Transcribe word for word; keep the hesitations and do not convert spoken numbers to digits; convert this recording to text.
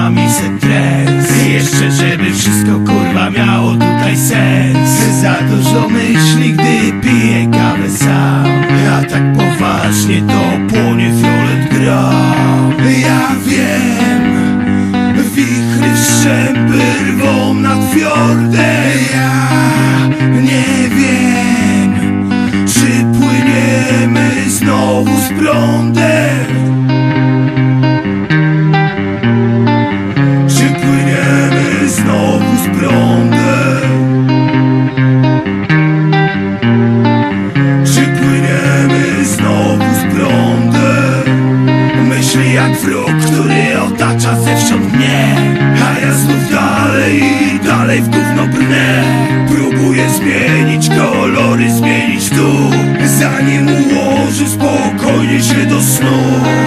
nami se trens. Jeszcze żeby wszystko kurwa miało tutaj sens. Za dużo myśli, gdy piję kawę sam. Ja tak poważnie to płonie fiolet gra. Ja wiem, wichry strzępy rwą nad fiordem. Ja nie wiem, czy płyniemy znowu z prądem. Czy płyniemy znowu z prądem. Czy płyniemy znowu z prądem. Myśli jak wróg, który otacza zewsząd mnie. A ja znów dalej i dalej w gówno brnę. Próbuję zmienić kolory, zmienić tu, zanim ułożę spokojnie się do snu.